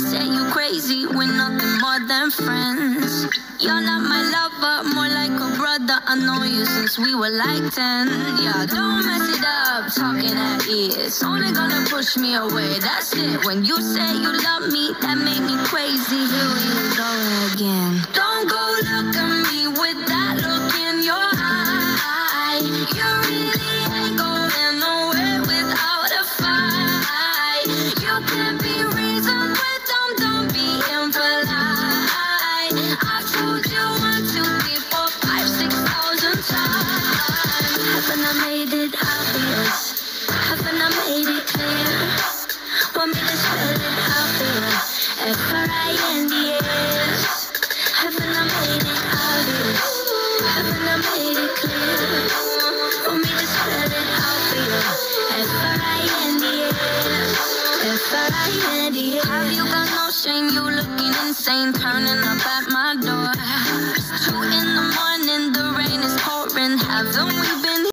say you crazy, we're nothing more than friends. You're not my lover, more like a brother. I know you since we were like 10. Yeah, don't mess it up, talking at ears. Only gonna push me away, that's it. When you say you love me, that made me crazy. Here we go again. Don't go look at me with that look in your eye. You really ain't going nowhere without a fight. You can't be reasoned with them, don't be impolite. I've told you 1, 2, 3, 4, 5, 6,000 times. Haven't I made it obvious? Haven't I made it clear? Want me to spell it out for you? F-R-I-N-D-S. Haven't I made it obvious? Haven't I made it clear? Want me to spell it out for you? F-R-I-N-D-S. F-R-I-N-D-S. Have you got no shame? You looking insane, turning up at my door. It's 2 in the morning, the rain is pouring. Haven't we been